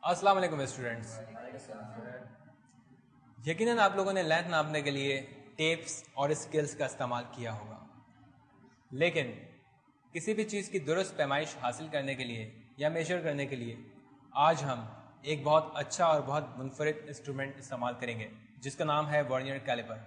अस्सलाम वालेकुम स्टूडेंट्स। यकीनन आप लोगों ने लेंथ नापने के लिए टेप्स और स्केल्स का इस्तेमाल किया होगा, लेकिन किसी भी चीज़ की दुरुस्त पैमाइश हासिल करने के लिए या मेजर करने के लिए आज हम एक बहुत अच्छा और बहुत मुनफरिद इंस्ट्रूमेंट इस्तेमाल करेंगे जिसका नाम है वर्नियर कैलिपर।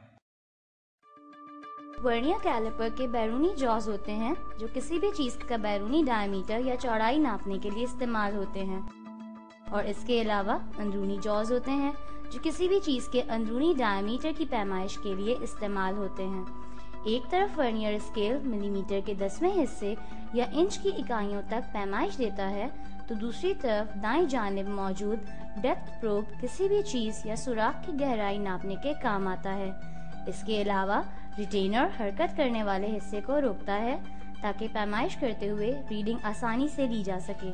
वर्नियर कैलिपर के बैरूनी जॉज होते हैं जो किसी भी चीज़ का बैरूनी डायमीटर या चौड़ाई नापने के लिए इस्तेमाल होते हैं, और इसके अलावा अंदरूनी जॉज होते हैं जो किसी भी चीज़ के अंदरूनी डायमीटर की पैमाइश के लिए इस्तेमाल होते हैं। एक तरफ वर्नियर स्केल मिलीमीटर के 10वें हिस्से या इंच की इकाइयों तक पैमाइश देता है, तो दूसरी तरफ दाईं जानिब मौजूद डेप्थ प्रोब किसी भी चीज़ या सुराख की गहराई नापने के काम आता है। इसके अलावा रिटेनर हरकत करने वाले हिस्से को रोकता है ताकि पैमाइश करते हुए रीडिंग आसानी से ली जा सके।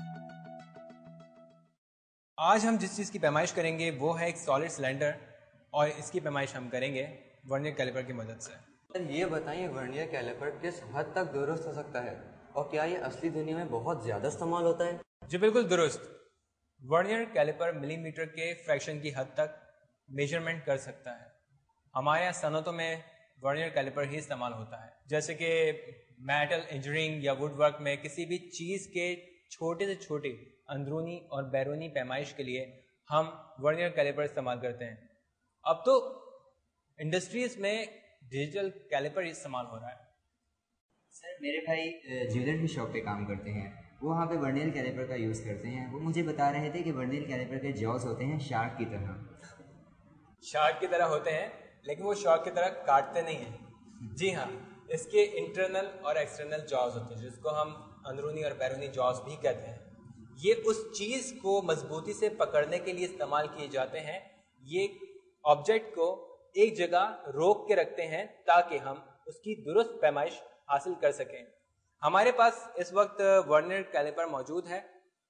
आज हम जिस चीज़ की पैमाइश करेंगे वो है एक सॉलिड सिलेंडर, और इसकी पैमाइश हम करेंगे वर्नियर कैलिपर की मदद से। सर ये बताइए, वर्नियर कैलिपर किस हद तक दुरुस्त हो सकता है और क्या ये असली दुनिया में बहुत ज़्यादा इस्तेमाल होता है? जी बिल्कुल दुरुस्त। वर्नियर कैलिपर मिलीमीटर के फ्रैक्शन की हद तक मेजरमेंट कर सकता है। हमारे यहाँ सनतों में वर्नियर कैलिपर ही इस्तेमाल होता है, जैसे कि मेटल इंजीनियरिंग या वुड वर्क में किसी भी चीज़ के छोटे से छोटे अंदरूनी और बैरूनी पैमाइश के लिए हम वर्नियर कैलिपर इस्तेमाल करते हैं। अब तो इंडस्ट्रीज में डिजिटल कैलिपर इस्तेमाल हो रहा है। सर मेरे भाई ज्वेलर की शॉप पे काम करते हैं, वो वहाँ पे वर्नियर कैलिपर का यूज़ करते हैं। वो मुझे बता रहे थे कि वर्नियर कैलिपर के जॉज होते हैं शार्क की तरह। शार्क की तरह होते हैं, लेकिन वो शार्क की तरह काटते नहीं हैं। जी हाँ, इसके इंटरनल और एक्सटर्नल जॉज होते हैं जिसको हम अंदरूनी और बैरूनी जॉज भी कहते हैं। ये उस चीज़ को मजबूती से पकड़ने के लिए इस्तेमाल किए जाते हैं। ये ऑब्जेक्ट को एक जगह रोक के रखते हैं ताकि हम उसकी दुरुस्त पैमाइश हासिल कर सकें। हमारे पास इस वक्त वर्नियर कैलिपर मौजूद है।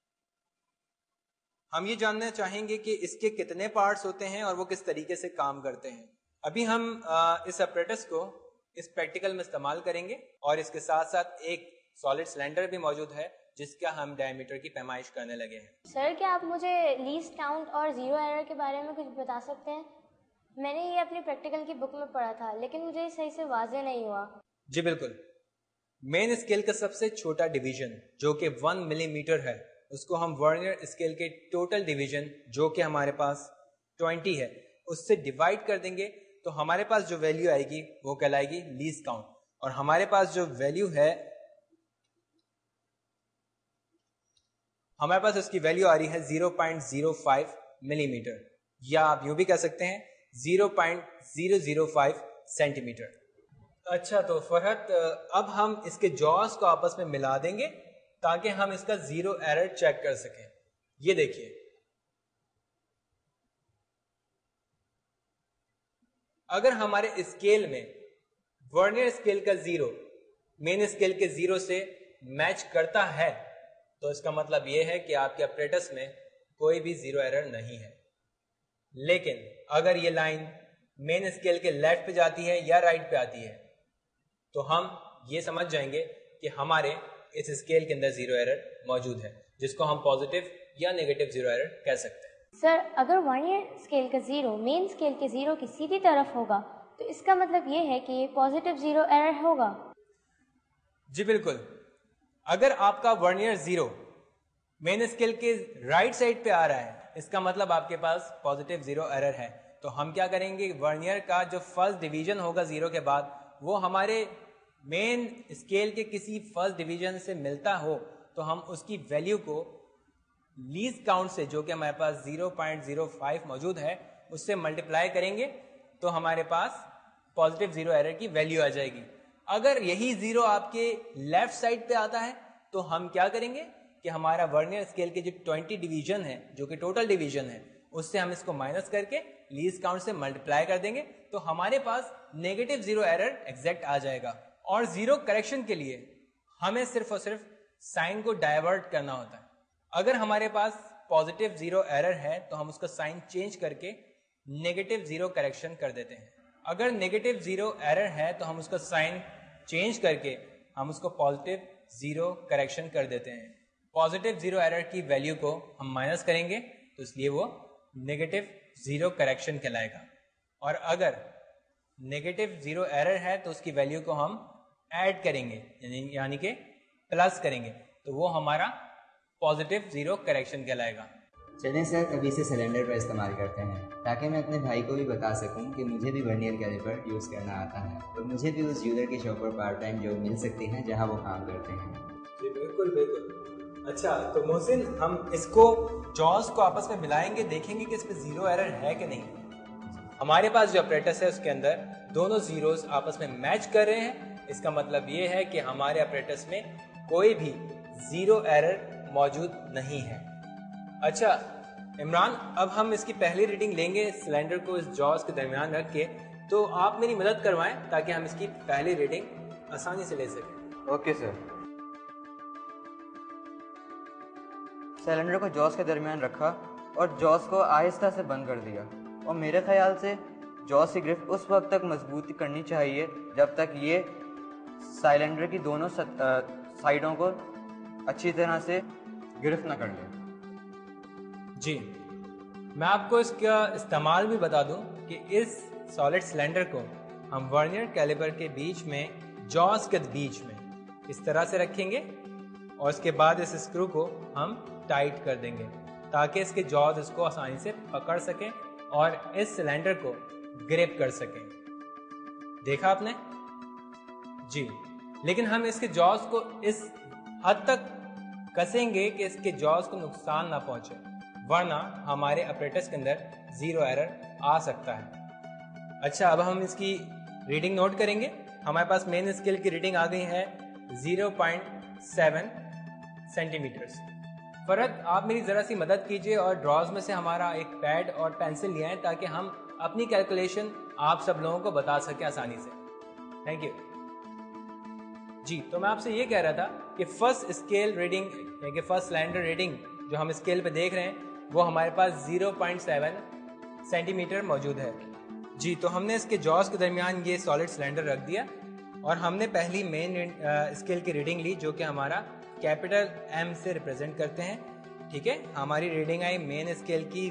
हम ये जानना चाहेंगे कि इसके कितने पार्ट्स होते हैं और वो किस तरीके से काम करते हैं। अभी हम इस अपरेटस को इस प्रैक्टिकल में इस्तेमाल करेंगे, और इसके साथ साथ एक सॉलिड सिलेंडर भी मौजूद है जिसका हम डायमीटर की पैमाइश करने लगे हैं। सर क्या आप मुझे लीस्ट काउंट और ज़ीरो एरर के बारे में कुछ बता सकते हैं? मैंने ये अपनी प्रैक्टिकल की बुक में पढ़ा था, लेकिन मुझे सही से वाज़ेह नहीं हुआ। जी बिल्कुल। मेन स्केल का सबसे छोटा डिवीजन जो कि 1 मिलीमीटर है, उसको हम वर्नियर स्केल के टोटल डिवीजन जो कि हमारे पास 20 है उससे डिवाइड कर देंगे, तो हमारे पास जो वैल्यू आएगी वो कहलाएगी लीस्ट काउंट। और हमारे पास जो वैल्यू है, हमारे पास उसकी वैल्यू आ रही है 0.05 मिलीमीटर, या आप यूं भी कह सकते हैं 0.005 सेंटीमीटर। अच्छा, तो फरहत अब हम इसके जॉस को आपस में मिला देंगे ताकि हम इसका जीरो एरर चेक कर सकें। ये देखिए, अगर हमारे स्केल में वर्नियर स्केल का जीरो मेन स्केल के जीरो से मैच करता है तो इसका मतलब यह है कि आपके अपरेटस में कोई भी जीरो एरर नहीं है। लेकिन अगर ये लाइन मेन स्केल के लेफ्ट पे जाती है या राइट पे आती है तो हम ये समझ जाएंगे कि हमारे इस स्केल के अंदर जीरो एरर मौजूद है, जिसको हम पॉजिटिव या नेगेटिव जीरो एरर कह सकते हैं। सर अगर वर्नियर स्केल का ज़ीरो मेन स्केल के ज़ीरो की सीधी तरफ होगा तो इसका मतलब ये है कि ये पॉजिटिव ज़ीरो एरर होगा। जी बिल्कुल। अगर आपका वर्नियर जीरो मेन स्केल के राइट साइड पे आ रहा है, इसका मतलब आपके पास पॉजिटिव जीरो एरर है। तो हम क्या करेंगे, वर्नियर का जो फर्स्ट डिवीजन होगा जीरो के बाद, वो हमारे मेन स्केल के किसी फर्स्ट डिवीजन से मिलता हो तो हम उसकी वैल्यू को लीस्ट काउंट से, जो कि हमारे पास 0.05 मौजूद है, उससे मल्टीप्लाई करेंगे तो हमारे पास पॉजिटिव जीरो एरर की वैल्यू आ जाएगी। अगर यही जीरो आपके लेफ्ट साइड पे आता है तो हम क्या करेंगे कि हमारा वर्नियर स्केल के जो 20 डिवीजन है, जो कि टोटल डिवीजन है, उससे हम इसको माइनस करके लीस्ट काउंट से मल्टीप्लाई कर देंगे तो हमारे पास नेगेटिव जीरो एरर एग्जैक्ट आ जाएगा। और जीरो करेक्शन के लिए हमें सिर्फ और सिर्फ साइन को डाइवर्ट करना होता है। अगर हमारे पास पॉजिटिव जीरो एरर है तो हम उसका साइन चेंज करके नेगेटिव जीरो करेक्शन कर देते हैं। अगर नेगेटिव जीरो एरर है तो हम उसका साइन चेंज करके हम उसको पॉजिटिव जीरो करेक्शन कर देते हैं। पॉजिटिव 0 एरर की वैल्यू को हम माइनस करेंगे तो इसलिए वो नेगेटिव 0 करेक्शन कहलाएगा। और अगर नेगेटिव 0 एरर है तो उसकी वैल्यू को हम ऐड करेंगे यानी कि प्लस करेंगे तो वो हमारा पॉजिटिव 0 करेक्शन कहलाएगा। चलें सर, अभी से सिलेंडर का इस्तेमाल करते हैं ताकि मैं अपने भाई को भी बता सकूं कि मुझे भी वर्नियर कैलिपर यूज़ करना आता है और मुझे भी उस ज्वेलर की शॉप पर पार्ट टाइम जॉब मिल सकती है जहां वो काम करते हैं। जी बिल्कुल बिल्कुल। अच्छा तो मोहसिन, हम इसको जॉस को आपस में मिलाएंगे, देखेंगे कि इस पे 0 एरर है कि नहीं। हमारे पास जो अपरेटस है उसके अंदर दोनों जीरोस आपस में मैच कर रहे हैं। इसका मतलब ये है कि हमारे अपरेटस में कोई भी 0 एरर मौजूद नहीं है। अच्छा इमरान, अब हम इसकी पहली रीडिंग लेंगे सिलेंडर को इस जॉस के दरमियान रख के, तो आप मेरी मदद करवाएं ताकि हम इसकी पहली रीडिंग आसानी से ले सकें। Okay sir. सिलेंडर को जॉस के दरमियान रखा और जॉस को आहिस्ता से बंद कर दिया और मेरे ख्याल से जॉस की ग्रिप उस वक्त तक मजबूती करनी चाहिए जब तक ये सिलेंडर की दोनों साइडों को अच्छी तरह से गिरफ्त न कर ले। जी, मैं आपको इसका इस्तेमाल भी बता दूं कि इस सॉलिड सिलेंडर को हम वर्नियर कैलिपर के बीच में, जॉस के बीच में इस तरह से रखेंगे और इसके बाद इस स्क्रू को हम टाइट कर देंगे ताकि इसके जॉज इसको आसानी से पकड़ सकें और इस सिलेंडर को ग्रिप कर सकें। देखा आपने? जी, लेकिन हम इसके जॉज को इस हद तक कसेंगे कि इसके जॉज को नुकसान ना पहुंचे, वरना हमारे अपरेटस के अंदर 0 एरर आ सकता है। अच्छा, अब हम इसकी रीडिंग नोट करेंगे। हमारे पास मेन स्केल की रीडिंग आ गई है 0.7 सेंटीमीटर्स। फरहत, आप मेरी ज़रा सी मदद कीजिए और ड्रॉज में से हमारा एक पैड और पेंसिल ले आएं ताकि हम अपनी कैलकुलेशन आप सब लोगों को बता सकें आसानी से। Thank you. जी, तो मैं आपसे ये कह रहा था कि फर्स्ट स्केल रीडिंग यानी कि फर्स्ट सिलेंडर रीडिंग जो हम स्केल पे देख रहे हैं वो हमारे पास 0.7 सेंटीमीटर मौजूद है। जी, तो हमने इसके जॉस के दरमियान ये सॉलिड सिलेंडर रख दिया और हमने पहली मेन स्केल की रीडिंग ली जो कि हमारा कैपिटल M से रिप्रेजेंट करते हैं। ठीक है, हमारी रीडिंग आई मेन स्केल की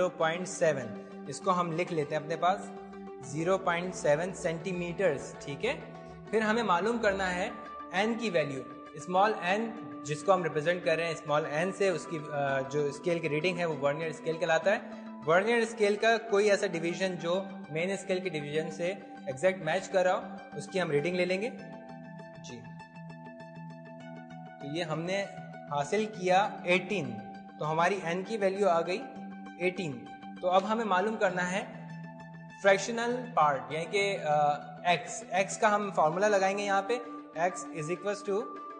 0.7। इसको हम लिख लेते हैं अपने पास 0.7 सेंटीमीटर्स। ठीक है, फिर हमें मालूम करना है n की वैल्यू। स्मॉल n जिसको हम रिप्रेजेंट कर रहे हैं स्मॉल n से, उसकी जो स्केल की रीडिंग है वो वर्नियर स्केल कहलाता है। वर्नियर स्केल का कोई ऐसा डिवीजन जो मेन स्केल के डिवीजन से एग्जैक्ट मैच कर रहा हो उसकी हम रीडिंग ले लेंगे। जी, तो ये हमने हासिल किया 18, तो हमारी n की वैल्यू आ गई 18। तो अब हमें मालूम करना है फ्रैक्शनल पार्ट यानी कि x का हम फॉर्मूला लगाएंगे यहाँ पे। x is equal to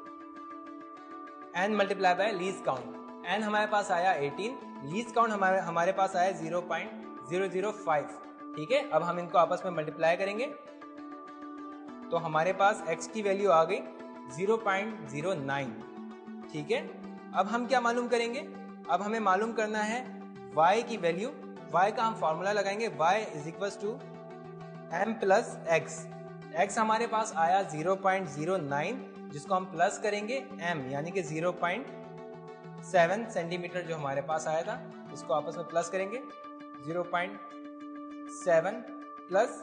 n multiply by least count. n हमारे पास आया 18, लीस्ट काउंट हमारे पास आया 0.005। ठीक है, अब हम इनको आपस में मल्टीप्लाई करेंगे तो हमारे पास x की वैल्यू आ गई 0.09। ठीक है, अब हम क्या मालूम करेंगे? अब हमें मालूम करना है y की वैल्यू। y का हम फॉर्मूला लगाएंगे, y is equal to m plus x। x हमारे पास आया 0.09 जिसको हम प्लस करेंगे m यानी कि 0.7 सेंटीमीटर जो हमारे पास आया था इसको आपस में प्लस करेंगे 0.7 प्लस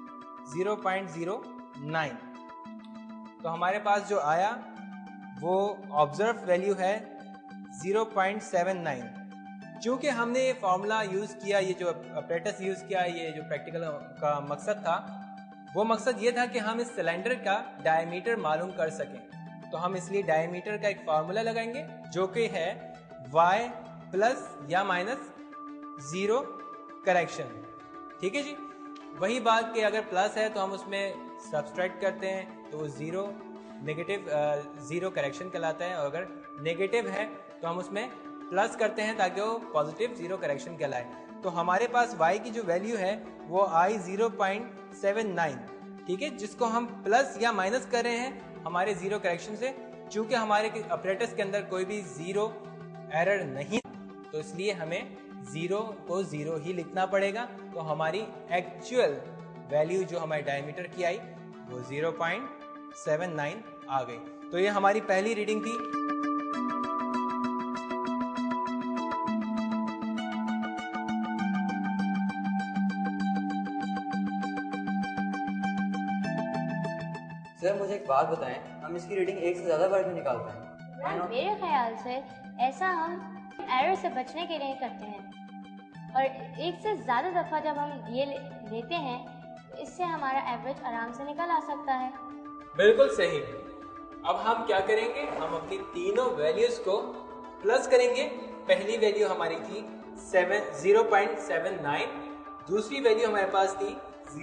0.09। तो हमारे पास जो आया वो ऑब्जर्व वैल्यू है 0.79। चूंकि हमने ये फॉर्मूला यूज़ किया, ये जो अपरेटस यूज़ किया, ये जो प्रैक्टिकल का मकसद था वो मकसद ये था कि हम इस सिलेंडर का डायमीटर मालूम कर सकें। तो हम इसलिए डायमीटर का एक फार्मूला लगाएंगे जो कि है y प्लस या माइनस 0 करेक्शन। ठीक है जी, वही बात कि अगर प्लस है तो हम उसमें सब्सट्रैक्ट करते हैं तो वो 0 करेक्शन कहलाता है, और अगर नेगेटिव है तो हम उसमें प्लस करते हैं ताकि वो पॉजिटिव 0 करेक्शन कहलाए। तो हमारे पास y की जो वैल्यू है वो आई 0.79। ठीक है, जिसको हम प्लस या माइनस कर रहे हैं हमारे 0 करेक्शन से। चूंकि हमारे अपरेटस के अंदर कोई भी 0 एरर नहीं तो इसलिए हमें 0 को 0 ही लिखना पड़ेगा। तो हमारी एक्चुअल वैल्यू जो हमारे डायमीटर की आई वो 0.79 आ गई। तो ये हमारी पहली रीडिंग थी। सर मुझे एक बात बताएं, हम इसकी रीडिंग एक से ज़्यादा बार क्यों निकालते हैं? मेरे ख्याल से ऐसा हम एरर से बचने के लिए करते हैं, और एक से ज़्यादा दफ़ा जब हम ये लेते हैं तो इससे हमारा एवरेज आराम से निकल आ सकता है। बिल्कुल सही। अब हम क्या करेंगे, हम अपनी तीनों वैल्यूज को प्लस करेंगे। पहली वैल्यू हमारी थी 0.79, दूसरी वैल्यू हमारे पास थी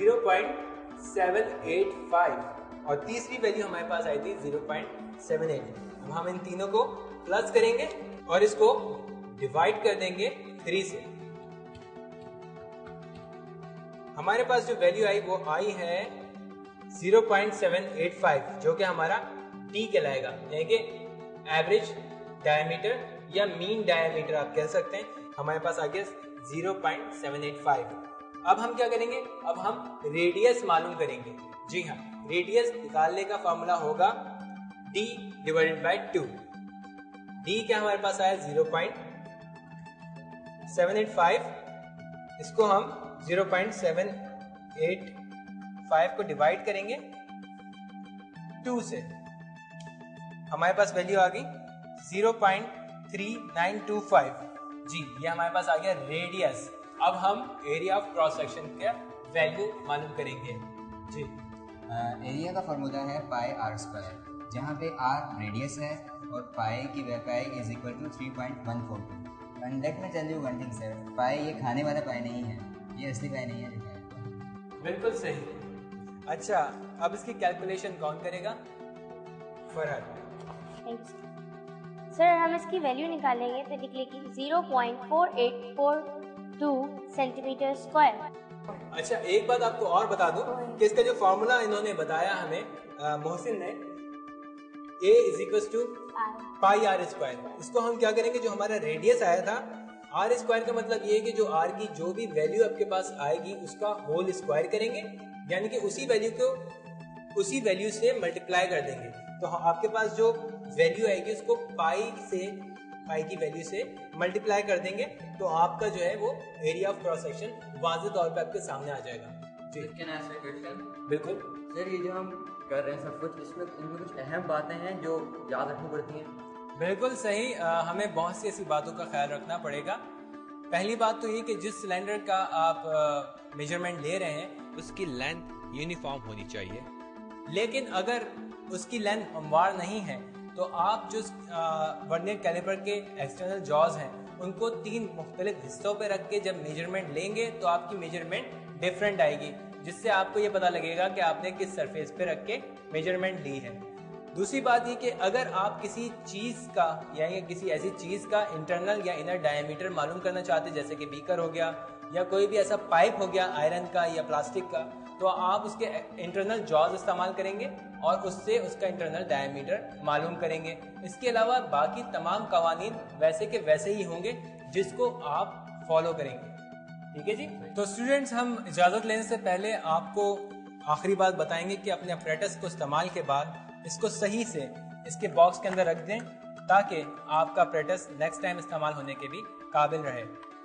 0.785 और तीसरी वैल्यू हमारे पास आई थी 0.78। अब हम इन तीनों को प्लस करेंगे और इसको डिवाइड कर देंगे 3 से। हमारे पास जो वैल्यू आई वो आई है 0.785, जो कि हमारा डी कहलाएगा, यानी कि एवरेज डायमीटर या मीन डायमीटर आप कह सकते हैं। हमारे पास आ गया 0.785। अब हम क्या करेंगे, अब हम रेडियस मालूम करेंगे। जी हाँ, रेडियस निकालने का फॉर्मूला होगा d डिवाइडेड बाय 2। d क्या हमारे पास आया 0.785, इसको हम 0.785 को डिवाइड करेंगे 2 से, हमारे पास वैल्यू आ गई 0.3925। जी, ये हमारे पास आ गया रेडियस। अब हम एरिया ऑफ क्रॉस सेक्शन का वैल्यू मालूम करेंगे। जी, एरिया का फॉर्मूला है पाई आर स्क्वायर, जहाँ पे आर रेडियस है और पाई की pi is equal to 3.142। And let me tell you one thing sir, pie ये खाने वाला पाई नहीं है, ये असली पाई नहीं है। बिल्कुल सही। अच्छा, अब इसकी कैलकुलेशन कौन करेगा? फरहद। सर हम इसकी वैल्यू निकालेंगे तो निकलेगी 0.4842 सेंटीमीटर स्क्वायर। अच्छा, एक बात आपको और बता दूं कि इसका जो फॉर्मूला इन्होंने बताया हमें मोहसिन ने, A = पाई आर स्क्वायर, इसको हम क्या करेंगे, जो हमारा रेडियस आया था आर स्क्वायर का मतलब ये है कि जो आर की जो भी वैल्यू आपके पास आएगी उसका होल स्क्वायर करेंगे, यानी कि उसी वैल्यू से मल्टीप्लाई कर देंगे। तो आपके पास जो वैल्यू आएगी उसको पाई की वैल्यू से मल्टीप्लाई कर देंगे, तो आपका जो है वो एरिया ऑफ क्रॉस सेक्शन वाज़ेह तौर पे आपके सामने आ जाएगा। जी, बिल्कुल सर ये जो हम कर रहे हैं सब कुछ, इसमें इनमें कुछ अहम बातें हैं जो याद रखनी पड़ती हैं। बिल्कुल सही। हमें बहुत सी ऐसी बातों का ख्याल रखना पड़ेगा। पहली बात तो ये कि जिस सिलेंडर का आप मेजरमेंट ले रहे हैं उसकी लेंथ यूनिफॉर्म होनी चाहिए, लेकिन अगर उसकी लेंथ हमवार नहीं है तो आप जो वर्नियर कैलिपर के एक्सटर्नल जॉज हैं उनको 3 मुख्तलिफ हिस्सों पे रख के जब मेजरमेंट लेंगे तो आपकी मेजरमेंट डिफरेंट आएगी, जिससे आपको ये पता लगेगा कि आपने किस सरफेस पे रख के मेजरमेंट ली है। दूसरी बात ये कि अगर आप किसी चीज़ का या किसी ऐसी चीज़ का इंटरनल या इनर डायमीटर मालूम करना चाहते हैं, जैसे कि बीकर हो गया या कोई भी ऐसा पाइप हो गया आयरन का या प्लास्टिक का, तो आप उसके इंटरनल जॉज इस्तेमाल करेंगे और उससे उसका इंटरनल डायमीटर मालूम करेंगे। इसके अलावा बाकी तमाम कवानीन वैसे के वैसे ही होंगे जिसको आप फॉलो करेंगे। ठीक है जी। तो स्टूडेंट्स, हम इजाज़त लेने से पहले आपको आखिरी बात बताएंगे कि अपने अपरेटस को इस्तेमाल के बाद इसको सही से इसके बॉक्स के अंदर रख दें ताकि आपका अपरेटस नेक्स्ट टाइम इस्तेमाल होने के भी काबिल रहे।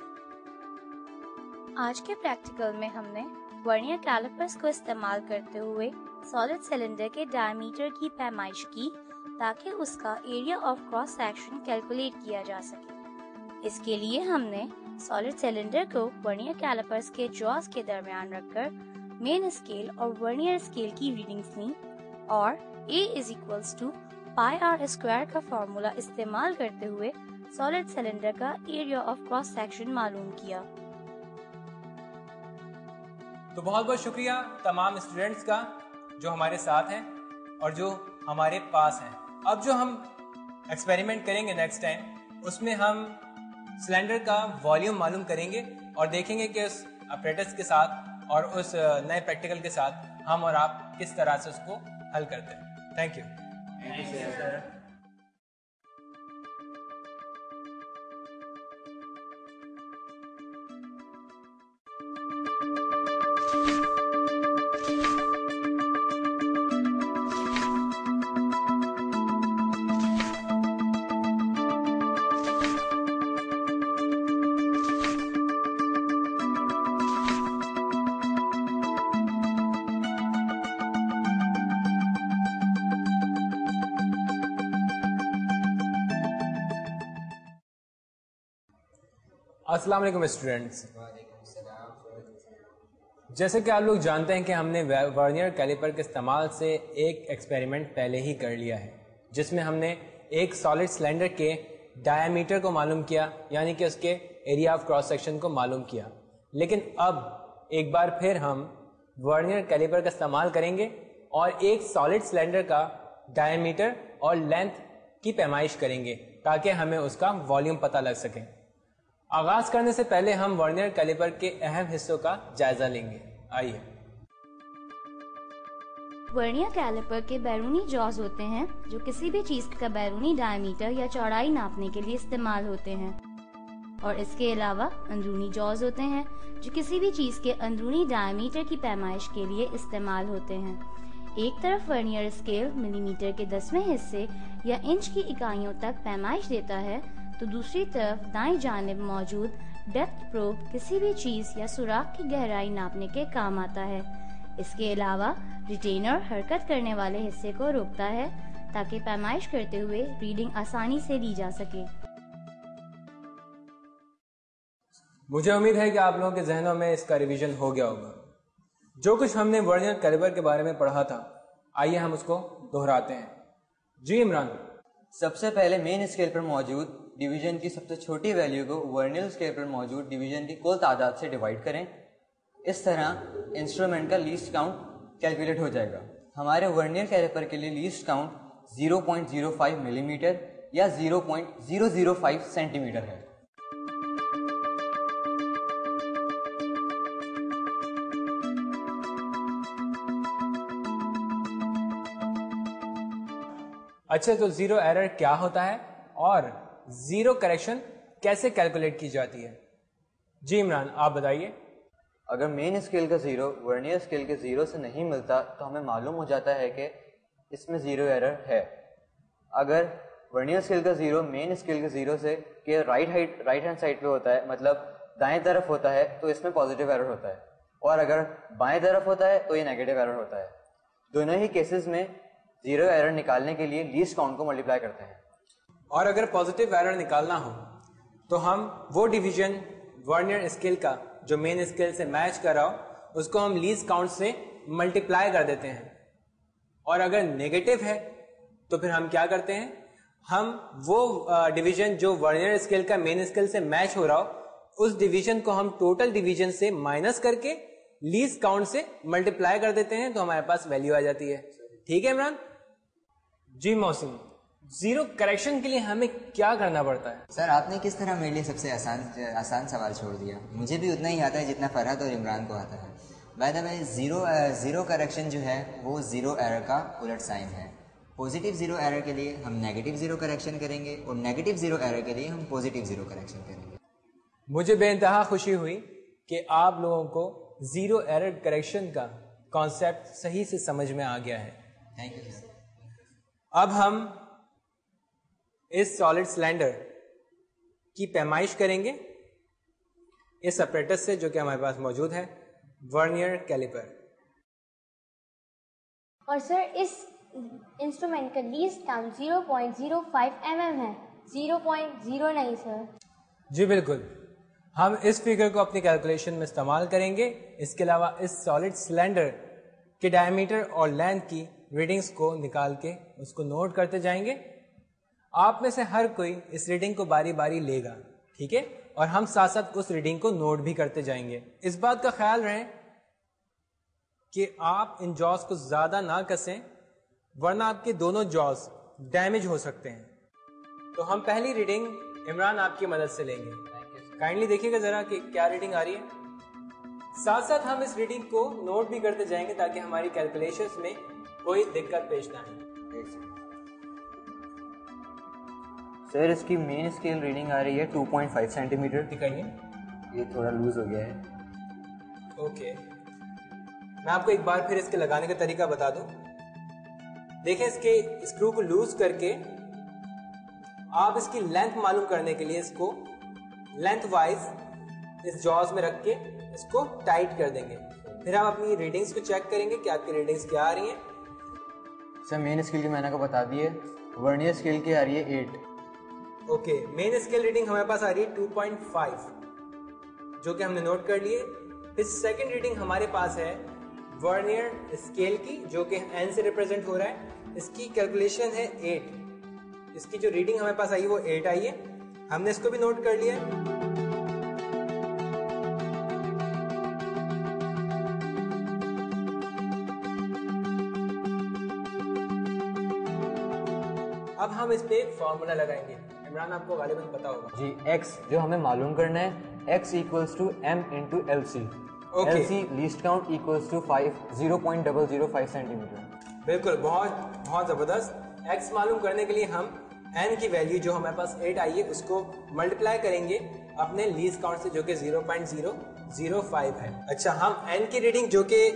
आज के प्रैक्टिकल में हमने वर्नियर कैलिपर्स को इस्तेमाल करते हुए सॉलिड सिलेंडर के डायमीटर की पैमाइश की ताकि उसका area of cross section calculate किया जा सके। इसके लिए हमने सॉलिड सिलेंडर को वर्नियर कैलिपर्स के जॉज के दरमियान रखकर मेन स्केल और वर्नियर स्केल की रीडिंग्स ली और A = पाई आर स्क्वायर का फॉर्मूला इस्तेमाल करते हुए सॉलिड सिलेंडर का एरिया ऑफ क्रॉस सेक्शन मालूम किया। तो बहुत बहुत शुक्रिया तमाम स्टूडेंट्स का जो हमारे साथ हैं और जो हमारे पास हैं। अब जो हम एक्सपेरिमेंट करेंगे नेक्स्ट टाइम, उसमें हम सिलेंडर का वॉल्यूम मालूम करेंगे और देखेंगे कि उस अपरेटस के साथ और उस नए प्रैक्टिकल के साथ हम और आप किस तरह से उसको हल करते हैं। Thank you. अस्सलाम वालेकुम स्टूडेंट्स। जैसे कि आप लोग जानते हैं कि हमने वर्नियर कैलिपर के इस्तेमाल से एक एक्सपेरिमेंट पहले ही कर लिया है, जिसमें हमने एक सॉलिड सिलेंडर के डायमीटर को मालूम किया, यानी कि उसके एरिया ऑफ क्रॉस सेक्शन को मालूम किया। लेकिन अब एक बार फिर हम वर्नियर कैलिपर का इस्तेमाल करेंगे और एक सॉलिड सिलेंडर का डायमीटर और लेंथ की पैमाइश करेंगे ताकि हमें उसका वॉल्यूम पता लग सके। आगाज करने से पहले हम वर्नियर कैलिपर के अहम हिस्सों का जायजा लेंगे। आइए। वर्नियर कैलिपर के बैरूनी जॉज होते हैं जो किसी भी चीज का बैरूनी डायमीटर या चौड़ाई नापने के लिए इस्तेमाल होते हैं, और इसके अलावा अंदरूनी जॉज होते हैं जो किसी भी चीज के अंदरूनी डायमीटर की पैमाइश के लिए इस्तेमाल होते हैं। एक तरफ वर्नियर स्केल मिलीमीटर के 10वें हिस्से या इंच की इकाइयों तक पैमाइश देता है, तो दूसरी तरफ दाईं जानिब मौजूद डेप्थ प्रोब किसी भी चीज या सुराख की गहराई नापने के काम आता है। इसके अलावा रिटेनर हरकत करने वाले हिस्से को रोकता है ताकि पैमाइश करते हुए रीडिंग आसानी से ली जा सके। मुझे उम्मीद है कि आप लोगों के जहनों में इसका रिवीजन हो गया होगा। जो कुछ हमने वर्नियर कैलिपर के बारे में पढ़ा था, आइए हम उसको दोहराते हैं। जी इमरान। सबसे पहले मेन स्केल पर मौजूद डिवीजन की सबसे छोटी वैल्यू को वर्नियर स्केल पर मौजूद डिवीजन की कुल तादाद से डिवाइड करें। इस तरह इंस्ट्रूमेंट का लीस्ट काउंट कैलकुलेट हो जाएगा। हमारे वर्नियर कैलिपर के लिए लीस्ट काउंट 0.05 मिलीमीटर या 0.005 सेंटीमीटर है। अच्छा, तो जीरो एरर क्या होता है और जीरो करेक्शन कैसे कैलकुलेट की जाती है? जी इमरान, आप बताइए। अगर मेन स्केल का जीरो वर्नियर स्केल के जीरो से नहीं मिलता तो हमें मालूम हो जाता है कि इसमें जीरो एरर है। अगर वर्नियर स्केल का जीरो मेन स्केल के जीरो से के राइट हैंड साइड पे होता है, मतलब दाएं तरफ होता है, तो इसमें पॉजिटिव एरर होता है, और अगर बाएं तरफ होता है तो ये नेगेटिव एरर होता है। दोनों ही केसेस में जीरो एरर निकालने के लिए लीस्ट काउंट को मल्टीप्लाई करते हैं। और अगर पॉजिटिव एरर निकालना हो तो हम वो डिवीजन वर्नियर स्केल का जो मेन स्केल से मैच कर रहा हो उसको हम लीस्ट काउंट से मल्टीप्लाई कर देते हैं। और अगर नेगेटिव है तो फिर हम क्या करते हैं, हम वो डिवीजन जो वर्नियर स्केल का मेन स्केल से मैच हो रहा हो उस डिवीजन को हम टोटल डिवीजन से माइनस करके लीस्ट काउंट से मल्टीप्लाई कर देते हैं, तो हमारे पास वैल्यू आ जाती है। ठीक है इमरान? जी मौसम, जीरो करेक्शन के लिए हमें क्या करना पड़ता है? सर, आपने किस तरह मेरे लिए सबसे आसान सवाल छोड़ दिया। मुझे भी उतना ही आता है जितना फरहत और इमरान को आता है। By the way, zero correction जो है वो जीरो एरर का उलट साइन है। पॉजिटिव जीरो एरर के लिए हम नेगेटिव जीरो करेक्शन करेंगे और नेगेटिव जीरो एरर के लिए हम पॉजिटिव जीरो करेक्शन करेंगे। मुझे बेइंतहा खुशी हुई कि आप लोगों को जीरो एरर करेक्शन का कॉन्सेप्ट सही से समझ में आ गया है। Thank you sir. अब हम इस सॉलिड सिलेंडर की पैमाइश करेंगे इस अपरेटस से जो कि हमारे पास मौजूद है, वर्नियर कैलिपर। और सर, इस इंस्ट्रूमेंट का लीस्ट काउंट 0.05 mm है, 0.0 नहीं सर। जी बिल्कुल, हम इस फिगर को अपनी कैलकुलेशन में इस्तेमाल करेंगे। इसके अलावा इस सॉलिड सिलेंडर के डायमीटर और लेंथ की रीडिंग्स को निकाल के उसको नोट करते जाएंगे। आप में से हर कोई इस रीडिंग को बारी बारी लेगा, ठीक है? और हम साथ साथ उस रीडिंग को नोट भी करते जाएंगे। इस बात का ख्याल रहे कि आप इन जॉज को ज्यादा ना कसें, वरना आपके दोनों जॉज डैमेज हो सकते हैं। तो हम पहली रीडिंग इमरान आपकी मदद से लेंगे। काइंडली देखिएगा जरा कि क्या रीडिंग आ रही है। साथ साथ हम इस रीडिंग को नोट भी करते जाएंगे ताकि हमारी कैलकुलेशंस में कोई दिक्कत पेश ना आए। सर, इसकी मेन स्केल रीडिंग आ रही है 2.5 सेंटीमीटर। दिखाइए। ये थोड़ा लूज हो गया है। ओके, मैं आपको एक बार फिर इसके लगाने का तरीका बता दूं। देखें, इसके स्क्रू को लूज करके आप इसकी लेंथ मालूम करने के लिए इसको लेंथ वाइज इस जॉज में रख के इसको टाइट कर देंगे। फिर आप अपनी रीडिंग्स को चेक करेंगे कि आपकी रीडिंग्स क्या आ रही हैं। सर, मेन स्केल की मैंने को बता दी है, वर्नियर स्केल की आ रही है 8। ओके, मेन स्केल रीडिंग हमारे पास आ रही है 2.5 जो कि हमने नोट कर लिए। फिर सेकंड रीडिंग हमारे पास है वर्नियर स्केल की, जो कि n से रिप्रेजेंट हो रहा है। इसकी कैलकुलेशन है 8। इसकी जो रीडिंग हमारे पास आई वो 8 आई है, हमने इसको भी नोट कर लिया है। अब हम इस पे फॉर्मूला लगाएंगे। इमरान आपको गालिबन पता होगा जी। x जो हमें मालूम करना है, x equals to m into L C. LC least count equals to 0.005 centimetre. बिल्कुल, बहुत बहुत जबरदस्त। x मालूम करने के लिए हम n की वैल्यू जो हमारे पास 8 आई है उसको मल्टीप्लाई करेंगे अपने लीस्ट काउंट से, जो कि 0.005 है। अच्छा, हम n की रीडिंग जो कि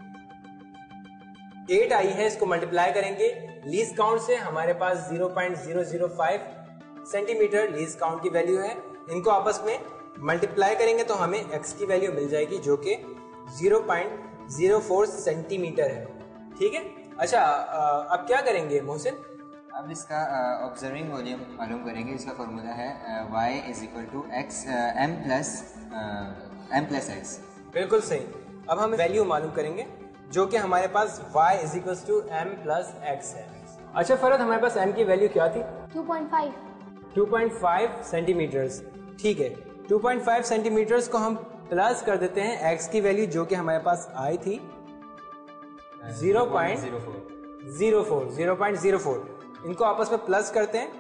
8 आई है इसको मल्टीप्लाई करेंगे लीस्ट काउंट से। हमारे पास 0.005 सेंटीमीटर लीस्ट काउंट की वैल्यू है। इनको आपस में मल्टीप्लाई करेंगे तो हमें x की वैल्यू मिल जाएगी, जो कि 0.04 सेंटीमीटर है। ठीक है। अच्छा, अब क्या करेंगे मोहसिन? अब इसका ऑब्जर्विंग वॉल्यूम मालूम करेंगे। इसका फॉर्मूला है y is equal to X m plus x। बिल्कुल सही। अब हम वैल्यू मालूम करेंगे जो कि हमारे पास y is equal to m plus x है। अच्छा फरहत, हमारे पास m की वैल्यू क्या थी? 2.5 सेंटीमीटर्स। ठीक है, 2.5 सेंटीमीटर्स को हम प्लस कर देते हैं x की वैल्यू जो कि हमारे पास आई थी 0.04। इनको आपस में प्लस करते हैं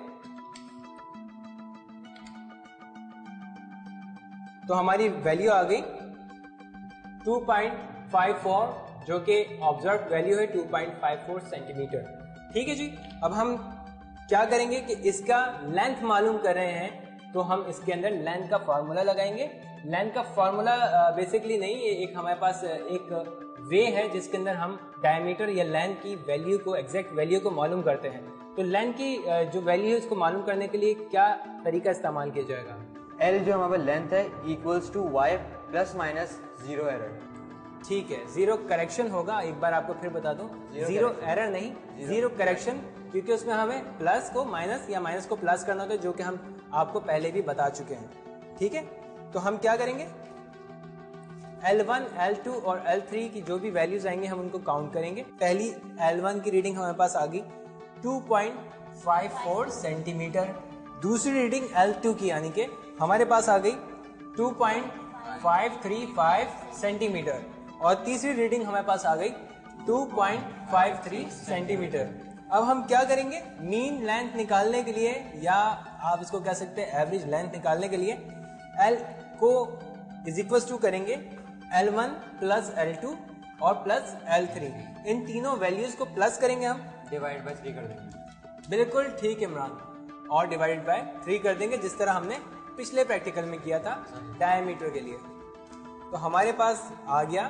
तो हमारी वैल्यू आ गई 2.54, जो कि ऑब्जर्व वैल्यू है 2.54 सेंटीमीटर। ठीक है जी। अब हम क्या करेंगे कि इसका लेंथ मालूम कर रहे हैं तो हम इसके अंदर लेंथ का फॉर्मूला लगाएंगे। लेंथ का फॉर्मूला बेसिकली नहीं, ये एक हमारे पास एक वे है जिसके अंदर हम डायमीटर या लेंथ की वैल्यू को, एग्जैक्ट वैल्यू को मालूम करते हैं। तो लेंथ की जो वैल्यू है उसको मालूम करने के लिए क्या तरीका इस्तेमाल किया जाएगा? L जो हमारा लेंथ है equals to y plus minus 0 error. ठीक है, 0 करेक्शन होगा। एक बार आपको फिर बता दूं, 0 एरर नहीं, 0 करेक्शन, क्योंकि उसमें हमें प्लस को माइनस या माइनस को प्लस करना होता है, जो कि हम आपको पहले भी बता चुके हैं। ठीक है, तो हम क्या करेंगे, L1, L2 और L3 की जो भी वैल्यूज आएंगे हम उनको काउंट करेंगे। पहली L1 की रीडिंग हमारे पास आ गई 2.54 सेंटीमीटर। दूसरी रीडिंग L2 की यानी कि हमारे पास आ गई 2.535 सेंटीमीटर। और तीसरी रीडिंग हमारे पास आ गई 2.53 सेंटीमीटर। अब हम क्या करेंगे, मीन लेंथ निकालने के लिए, या आप इसको कह सकते हैं एवरेज लेंथ निकालने के लिए, L को इज इक्वल टू करेंगे L1 प्लस L2 और प्लस L3। इन तीनों वैल्यूज को प्लस करेंगे, हम डिवाइड बाय 3 कर देंगे। बिल्कुल ठीक इमरान, और डिवाइडेड बाय 3 कर देंगे, जिस तरह हमने पिछले प्रैक्टिकल में किया था डायमीटर के लिए। तो हमारे पास आ गया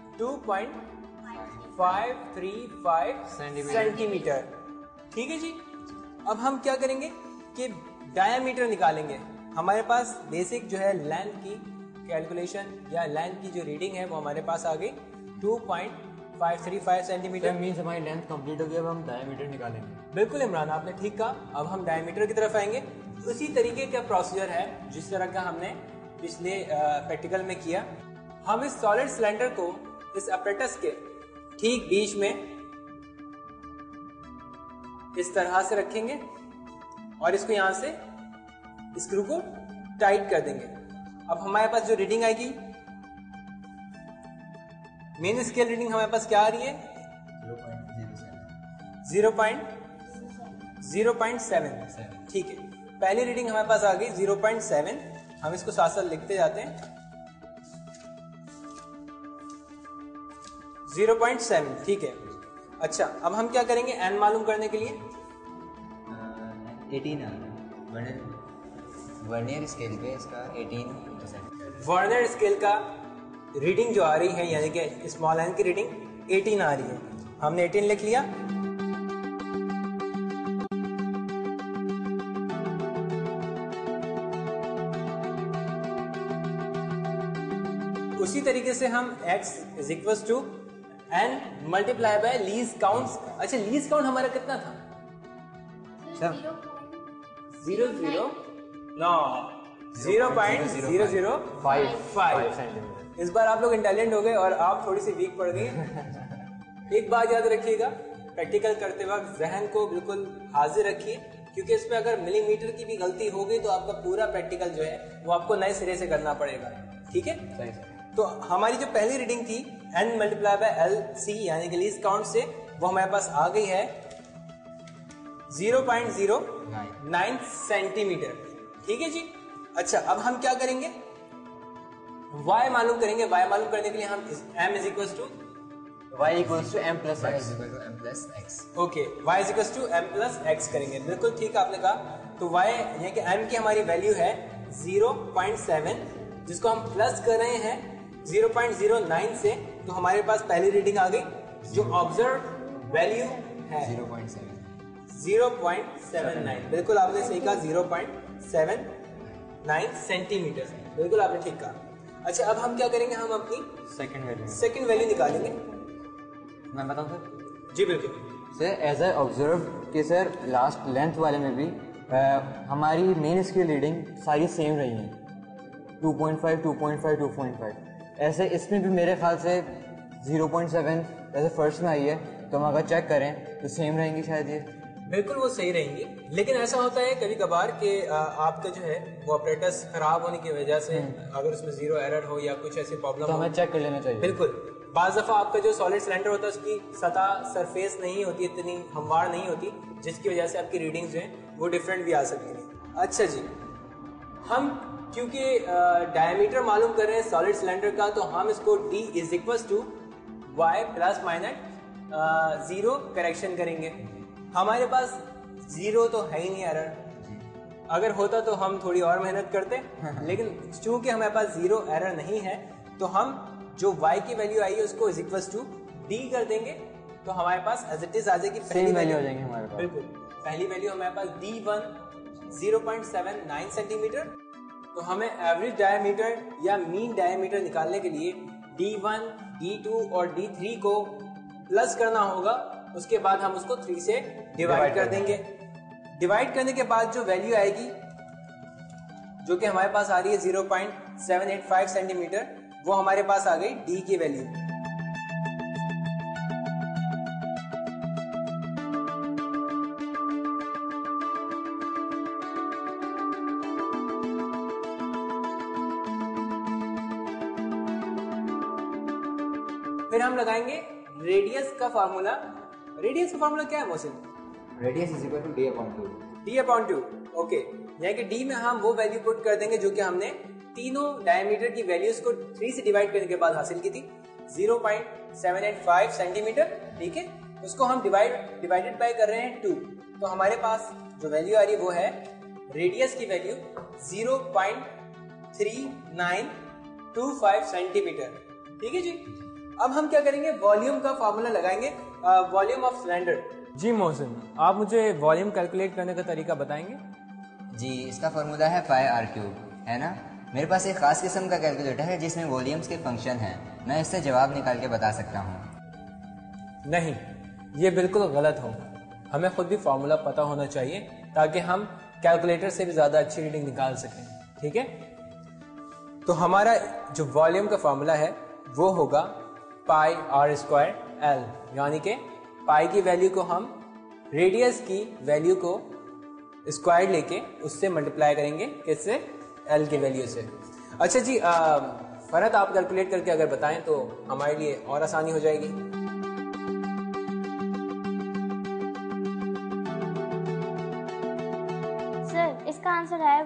2.535 सेंटीमीटर। ठीक है जी। अब हम क्या करेंगे कि डायमीटर निकालेंगे। हमारे पास बेसिक जो है लेंथ की कैलकुलेशन या लेंथ की जो रीडिंग है वो हमारे पास आ गई 2.535 सेंटीमीटर। मींस हमारी लेंथ कंप्लीट हो गई, अब हम डायमीटर निकालेंगे। बिल्कुल इमरान, आपने ठीक कहा। अब हम डायमीटर की तरफ आएंगे। उसी तरीके का प्रोसीजर है जिस तरह का हमने पिछले प्रैक्टिकल में किया। हम इस सॉलिड सिलेंडर को इस अपरेटस के ठीक बीच में इस तरह से रखेंगे और इसको यहां से स्क्रू को टाइट कर देंगे। अब हमारे पास जो रीडिंग आएगी, मेन स्केल रीडिंग हमारे पास क्या आ रही है 0.7। ठीक है, पहली रीडिंग हमारे पास आ गई 0.7। हम इसको साथ साथ लिखते जाते हैं 0.7। ठीक है। अच्छा, अब हम क्या करेंगे, n मालूम करने के लिए 18 आ रहा है वर्नियर स्केल पे, इसका 18%। वर्नियर स्केल का रीडिंग जो आ रही है यानी कि स्मॉल n की रीडिंग 18 आ रही है। हमने 18 लिख लिया। उसी तरीके से हम x is equal to n multiply by least count. अच्छा, लीस्ट काउंट हमारा कितना था? 0.0 0.005 सेंटीमीटर। इस बार आप लोग इंटेलिजेंट हो गए और आप थोड़ी सी वीक पड़ गई। एक बात याद रखिएगा, प्रैक्टिकल करते वक्त जहन को बिल्कुल हाजिर रखिए, क्योंकि इसमें अगर मिलीमीटर की भी गलती हो गई तो आपका पूरा प्रैक्टिकल जो है वो आपको नए सिरे से करना पड़ेगा। ठीक है, तो हमारी जो पहली रीडिंग थी n multiply by L C यानी कि लीस्ट काउंट से, वो हमारे पास आ गई है 0.09 सेंटीमीटर। ठीक है जी। अच्छा, अब हम क्या करेंगे, y मालूम करेंगे। y मालूम करने के लिए हम m is equal to y equals to m plus y x। is equal to m plus x। Okay, y is equal to m plus x करेंगे। बिल्कुल ठीक आपने कहा। तो y यानी कि m की हमारी वैल्यू है 0.7, जिसको हम प्लस कर रहे हैं 0.09 से, तो हमारे पास पहली रीडिंग आ गई जो ऑब्जर्व वैल्यू है 0.79। बिल्कुल आपने सही कहा, 0.79 सेंटीमीटर। बिल्कुल आपने ठीक कहा। अच्छा, अब हम क्या करेंगे, हम अपनी सेकंड वैल्यू निकालेंगे। मैं बताऊं सर? जी बिल्कुल सर, एज आई ऑब्जर्व कि सर लास्ट लेंथ वाले में भी हमारी मेन स्केल रीडिंग सारी सेम रही हैं, 2.5, 2.5, 2.5। ऐसे इसमें भी मेरे ख्याल से 0.7 जैसे फर्स्ट में आई है, तो हम अगर चेक करें तो सेम रहेंगी शायद ये। बिल्कुल वो सही रहेंगी, लेकिन ऐसा होता है कभी कभार कि आपका जो है वो ऑपरेटर्स खराब होने की वजह से अगर उसमें जीरो एरर हो या कुछ ऐसी प्रॉब्लम तो हो, हमें चेक कर लेना चाहिए। बिल्कुल। बाज दफा आपका जो सॉलिड सिलेंडर होता है उसकी सतह सरफेस नहीं होती, इतनी हमवार नहीं होती, जिसकी वजह से आपकी रीडिंग्स जो है वो डिफरेंट भी आ सकती हैं। अच्छा जी, हम क्योंकि डायमीटर मालूम कर रहे हैं सॉलिड सिलेंडर का, तो हम इसको d is equal to y plus minus 0 correction करेंगे। हमारे पास 0 तो है ही नहीं एरर, अगर होता तो हम थोड़ी और मेहनत करते, लेकिन चूंकि हमारे पास 0 एरर नहीं है, तो हम जो y की वैल्यू आई है उसको इज इक्वल टू d कर देंगे, तो हमारे पास एज इट इज आ जाएगी पहली वैल्यू हो जाएंगे हमारे पास। बिल्कुल, पहली वैल्यू हमारे पास d1 0.79 सेंटीमीटर। तो हमें एवरेज डायमीटर या मीन डायमीटर निकालने के लिए d1, d2 और d3 को प्लस करना होगा, उसके बाद हम उसको 3 से डिवाइड कर देंगे। डिवाइड करने के बाद जो वैल्यू आएगी, जो कि हमारे पास आ रही है 0.785 सेंटीमीटर, वो हमारे पास आ गई d की वैल्यू। फिर हम लगाएंगे रेडियस का फार्मूला। रेडियस का फार्मूला क्या है Mohsin? Radius is equal to d upon 2। d upon 2। Okay, यानी कि d में हम वो वैल्यू पुट कर देंगे जो कि हमने तीनों डायमीटर की वैल्यूज को 3 से डिवाइड करने के बाद हासिल की थी, 0.785 सेंटीमीटर। ठीक है, उसको हम डिवाइडेड बाय कर रहे हैं 2, तो हमारे पास जो वैल्यू आ रही है वो है रेडियस की वैल्यू 0.3925 सेंटीमीटर। ठीक है जी। अब हम क्या करेंगे, वॉल्यूम का फार्मूला लगाएंगे, वॉल्यूम ऑफ सिलेंडर। जी मोहसिन, आप मुझे वॉल्यूम कैलकुलेट करने का तरीका बताएंगे? जी, इसका फॉर्मूला है पाई आर क्यूब, है ना। मेरे पास एक खास किस्म का कैलकुलेटर है जिसमें वॉल्यूम्स के फंक्शन हैं, मैं इससे जवाब निकाल के बता सकता हूँ। नहीं, ये बिल्कुल गलत हो। हमें खुद भी फार्मूला पता होना चाहिए ताकि हम कैलकुलेटर से भी ज़्यादा अच्छी रीडिंग निकाल सकें। ठीक है, तो हमारा जो वॉल्यूम का फार्मूला है वो होगा पाई आर स्क्वायर एल, यानी कि पाई की वैल्यू को हम रेडियस की वैल्यू को स्क्वायर लेके उससे मल्टीप्लाई करेंगे, किससे? एल की वैल्यू से। अच्छा जी, फरहत आप कैलकुलेट करके अगर बताएं तो हमारे लिए और आसानी हो जाएगी। सर, इसका आंसर है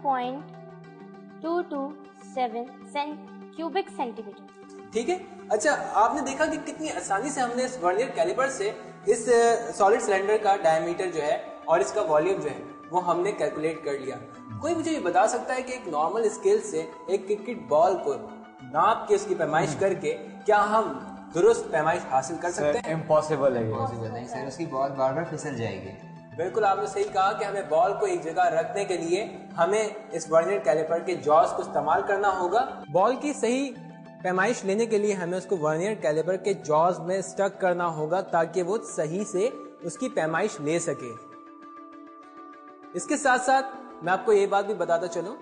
1.227 क्यूबिक सेंटीमीटर। ठीक है। अच्छा, आपने देखा कि कितनी आसानी से हमने इस वर्नियर कैलिपर से इस सॉलिड सिलेंडर का डायमीटर जो है और इसका वॉल्यूम जो है वो हमने कैलकुलेट कर लिया। कोई मुझे ये बता सकता है कि एक नॉर्मल स्केल से एक क्रिकेट बॉल को नाप के उसकी पैमाइश करके क्या हम दुरुस्त पैमाइश हासिल कर सकते हैं? इम्पॉसिबल है ये। पॉसिबल नहीं सर, उसकी बॉल बार बार फिसल जाएगी। बिल्कुल आपने सही कहा कि हमें बॉल को एक जगह रखने के लिए हमें इस वर्नियर कैलिपर के जॉज को इस्तेमाल करना होगा। बॉल की सही पैमाइश लेने के लिए हमें उसको वर्नियर कैलिपर के जॉज में स्टक करना होगा ताकि वो सही से उसकी पैमाइश ले सके। इसके साथ साथ मैं आपको ये बात भी बताता चलूं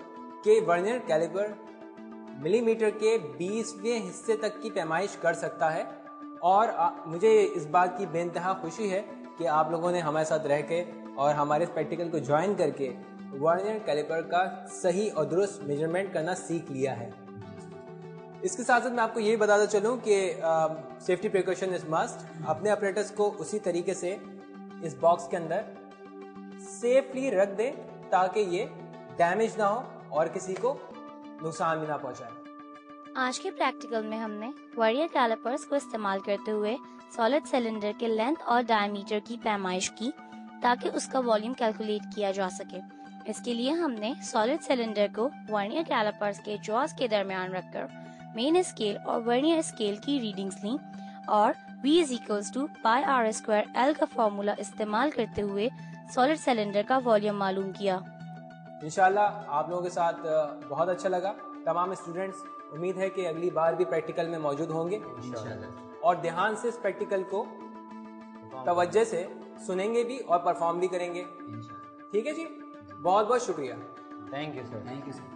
कि वर्नियर कैलिपर मिलीमीटर के 20वें हिस्से तक की पैमाइश कर सकता है। और मुझे इस बात की बेइंतहा खुशी है कि आप लोगों ने हमारे साथ रह के और हमारे इस प्रैक्टिकल को ज्वाइन करके वर्नियर कैलिपर का सही और दुरुस्त मेजरमेंट करना सीख लिया है। इसके साथ साथ मैं आपको ये बताता चलूँ कि सेफ्टी प्रिकॉशन इज मस्ट। अपने अपरेटस को उसी तरीके से इस बॉक्स के अंदर सेफली रख दें ताकि ये डैमेज ना हो और किसी को नुकसान भी ना पहुंचाए। आज के प्रैक्टिकल में हमने वर्नियर कैलिपर्स को इस्तेमाल करते हुए सॉलिड सिलेंडर के लेंथ और डायमीटर की पैमाइश की ताकि उसका वॉल्यूम कैलकुलेट किया जा सके। इसके लिए हमने सॉलिड सिलेंडर को वर्नियर कैलिपर्स के जॉज के दरमियान रखकर मेन स्केल और वर्नियर स्केल की रीडिंग्स ली और V = πr²L का फॉर्मूला इस्तेमाल करते हुए सॉलिड सिलेंडर का वॉल्यूम मालूम किया। इंशाल्लाह आप लोगों के साथ बहुत अच्छा लगा। तमाम स्टूडेंट्स उम्मीद है कि अगली बार भी प्रैक्टिकल में मौजूद होंगे और ध्यान से इस प्रैक्टिकल को तवज्जो से सुनेंगे भी और परफॉर्म भी करेंगे। ठीक है जी, बहुत बहुत शुक्रिया। Thank you sir. Thank you sir.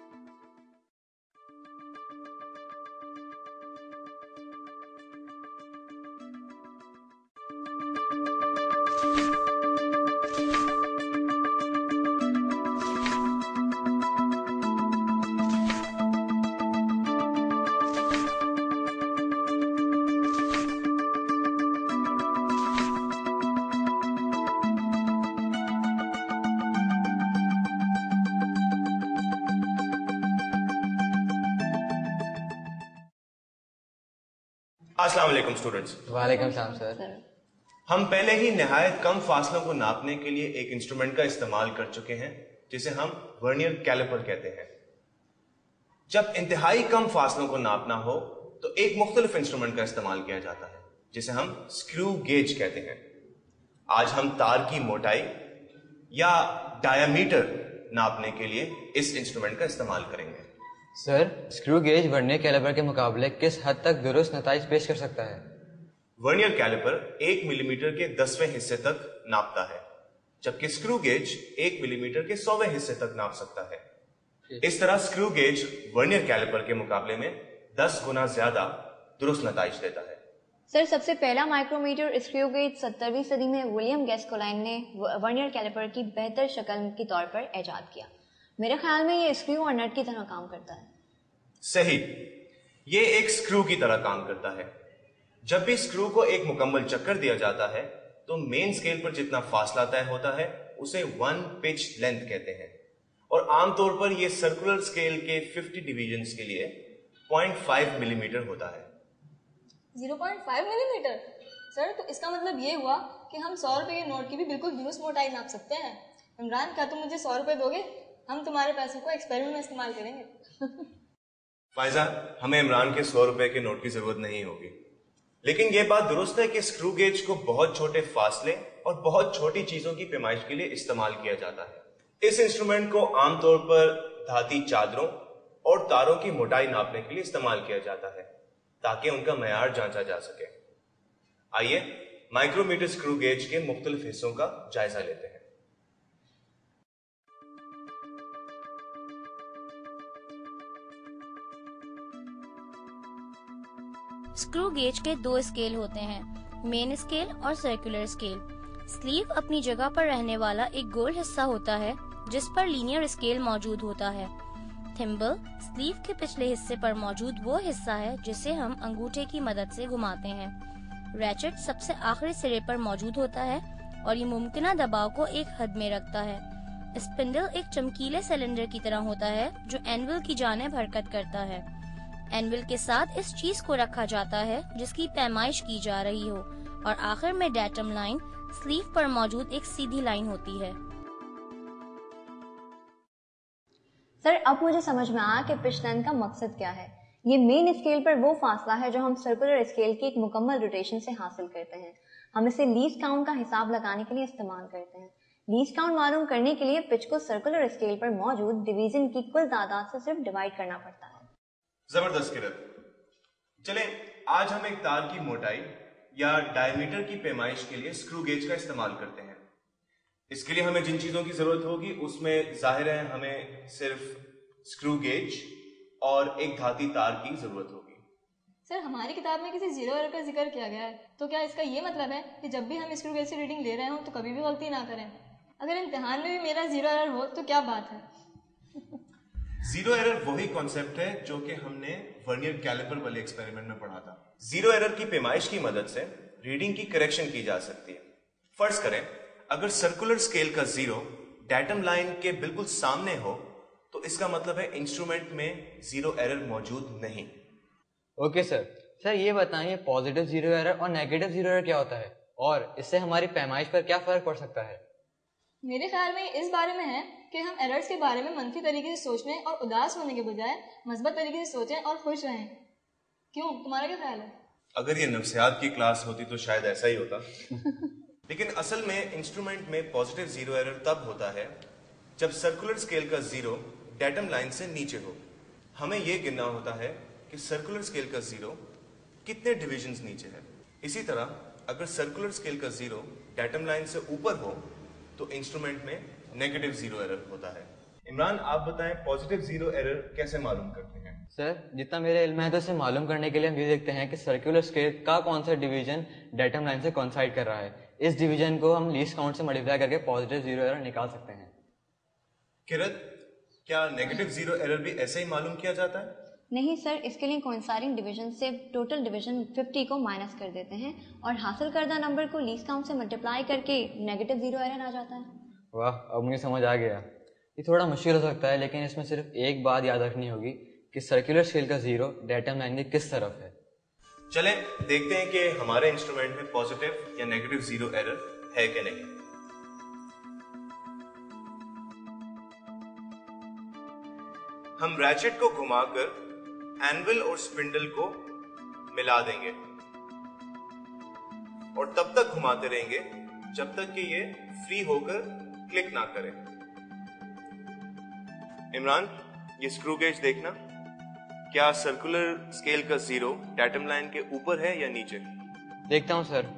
अस्सलाम वालेकुम स्टूडेंट्स। वालेकुम सलाम सर। हम पहले ही निहायत कम फासलों को नापने के लिए एक इंस्ट्रूमेंट का इस्तेमाल कर चुके हैं जिसे हम वर्नियर कैलिपर कहते हैं। जब इंतहाई कम फासलों को नापना हो तो एक मुख्तलिफ इंस्ट्रूमेंट का इस्तेमाल किया जाता है जिसे हम स्क्रू गेज कहते हैं। आज हम तार की मोटाई या डायामीटर नापने के लिए इस इंस्ट्रूमेंट का इस्तेमाल करेंगे। Sir, screw gauge vernier caliper के मुकाबले किस हद तक दुरुस्त नताइज पेश कर सकता है? वर्नियर कैलिपर 1 मिलीमीटर के 10वें हिस्से तक नापता है, जबकि स्क्रू गेज 1 मिलीमीटर के 100वें हिस्से तक नाप सकता है। इस तरह स्क्रू गेज वर्नियर कैलिपर के मुकाबले में 10 गुना ज्यादा दुरुस्त नताइज देता है। सर, सबसे पहला माइक्रोमीटर स्क्रू गेज 17वीं सदी में विलियम गैस्कोलाइन ने वर्नियर कैलिपर की बेहतर शक्ल के तौर पर इजाद किया। मेरे ख्याल में ये स्क्रू और नट की तरह काम करता है। सही, ये एक स्क्रू की तरह काम करता है। जब भी स्क्रू को एक मुकम्मल चक्कर दिया जाता है तो मेन स्केल पर जितना फासला तय होता है उसे 1 पिच लेंथ कहते हैं और आमतौर पर यह सर्कुलर स्केल के 50 डिवीजन्स के लिए 0.5 मिलीमीटर होता है। 0.5 मिलीमीटर? सर, तो इसका मतलब ये हुआ कि हम 100 रुपए के नोट की भी बिल्कुल दुरुस्त मोटाई नाप सकते हैं। इमरान, क्या तुम मुझे 100 रुपए दोगे? हम तुम्हारे पैसों को एक्सपेरिमेंट में इस्तेमाल करेंगे। फायजा, हमें इमरान के 100 रुपए के नोट की जरूरत नहीं होगी, लेकिन यह बात दुरुस्त है कि स्क्रू गेज को बहुत छोटे फासले और बहुत छोटी चीजों की पैमाइश के लिए इस्तेमाल किया जाता है। इस इंस्ट्रूमेंट को आमतौर पर धाती चादरों और तारों की मोटाई नापने के लिए इस्तेमाल किया जाता है ताकि उनका मयार जांचा जा सके। आइए माइक्रोमीटर स्क्रू गेज के मुख्तलिफ हिस्सों का जायजा लेते हैं। स्क्रू गेज के 2 स्केल होते हैं, मेन स्केल और सर्कुलर स्केल। स्लीव अपनी जगह पर रहने वाला एक गोल हिस्सा होता है जिस पर लीनियर स्केल मौजूद होता है। थिम्बल स्लीव के पिछले हिस्से पर मौजूद वो हिस्सा है जिसे हम अंगूठे की मदद से घुमाते हैं। रैचेट सबसे आखिरी सिरे पर मौजूद होता है और ये मुमकिना दबाव को एक हद में रखता है। स्पिंडल एक चमकीले सिलेंडर की तरह होता है जो एनविल की जानिब हरकत करता है। एनविल के साथ इस चीज को रखा जाता है जिसकी पैमाइश की जा रही हो और आखिर में डेटम लाइन स्लीव पर मौजूद एक सीधी लाइन होती है। सर, अब मुझे समझ में आया कि पिच लेंथ का मकसद क्या है। ये मेन स्केल पर वो फासला है जो हम सर्कुलर स्केल की एक मुकम्मल रोटेशन से हासिल करते हैं। हम इसे लीस्ट काउंट का हिसाब लगाने के लिए इस्तेमाल करते हैं। लीस्ट काउंट मालूम करने के लिए पिच को सर्कुलर स्केल पर मौजूद डिवीजन की कुल तादाद से सिर्फ डिवाइड करना पड़ता है। जबरदस्त किरत। चले आज हम एक तार की मोटाई या डायमीटर की पैमाइश के लिए स्क्रू गेज का इस्तेमाल करते हैं। इसके लिए हमें जिन चीजों की जरूरत होगी उसमें जाहिर है हमें सिर्फ स्क्रू गेज और एक धाती तार की जरूरत होगी। सर हमारी किताब में किसी जीरो एरर का जिक्र किया गया है, तो क्या इसका ये मतलब है कि जब भी हम स्क्रू गेज से रीडिंग ले रहे हो तो कभी भी गलती ना करें? अगर इम्तिहान में भी मेरा जीरो एरर हो तो क्या बात है? जीरो एरर वही कॉन्सेप्ट है जो कि हमने वर्नियर कैलिपर वाले एक्सपेरिमेंट में पढ़ा था। जीरो एरर की पैमाइश की मदद से रीडिंग की करेक्शन की जा सकती है। फर्ज करें अगर सर्कुलर स्केल का जीरो डेटम लाइन के बिल्कुल सामने हो तो इसका मतलब है इंस्ट्रूमेंट में जीरो एरर मौजूद नहीं। ओके सर ये बताइए पॉजिटिव जीरो एरर और नेगेटिव जीरो एरर क्या होता है और इससे हमारी पैमाइश पर क्या फर्क पड़ सकता है? मेरे ख्याल में इस बारे में है कि हम एरर्स के बारे में मनफी तरीके से सोचने और उदास होने के बजाय मस्बत तरीके से सोचें और खुश रहें। क्यों, तुम्हारा क्या ख्याल है? अगर ये नफ्सियात की क्लास होती तो शायद ऐसा ही होता। लेकिन असल में इंस्ट्रूमेंट में पॉजिटिव जीरो एरर तब होता है जब सर्कुलर स्केल का जीरो डेटम लाइन से नीचे हो। हमें यह गिनना होता है कि सर्कुलर स्केल का जीरो कितने डिविजन्स नीचे है। इसी तरह अगर सर्कुलर स्केल का जीरो डेटम लाइन से ऊपर हो तो इंस्ट्रूमेंट में नेगेटिव जीरो एरर होता है। इमरान आप बताएं पॉजिटिव जीरो एरर कैसे मालूम करते हैं? सर जितना मेरे इल्म है तो इसे मालूम करने के लिए हम ये देखते हैं कि सर्कुलर स्केल का कौन सा डिवीजन डेटम लाइन से कोइंसाइड कर रहा है। इस डिवीजन को हम लीस्ट काउंट से मल्टीप्लाई करके पॉजिटिव जीरो एरर निकाल सकते हैं। किरत क्या नेगेटिव जीरो एरर भी ऐसे ही मालूम किया जाता है? नहीं सर, इसके लिए कोइंसाइडिंग डिवीजन से टोटल डिवीजन 50 को माइनस कर देते हैं और हासिल करदा नंबर को लीस्ट काउंट से मल्टीप्लाई करके नेगेटिव जीरो एरर आ जाता है। वाह, अब मुझे समझ आ गया। ये थोड़ा मुश्किल हो सकता है लेकिन इसमें सिर्फ एक बात याद रखनी होगी कि सर्कुलर स्केल का जीरो डेटम लाइन के किस तरफ है। चलें देखते हैं कि हमारे इंस्ट्रूमेंट में पॉजिटिव या नेगेटिव जीरो एरर है कि नहीं। हम रैचेट को घुमाकर एनविल और स्पिंडल को मिला देंगे और तब तक घुमाते रहेंगे जब तक कि ये फ्री होकर क्लिक ना करे। इमरान ये स्क्रू गेज देखना, क्या सर्कुलर स्केल का जीरो डेटम लाइन के ऊपर है या नीचे? देखता हूं सर।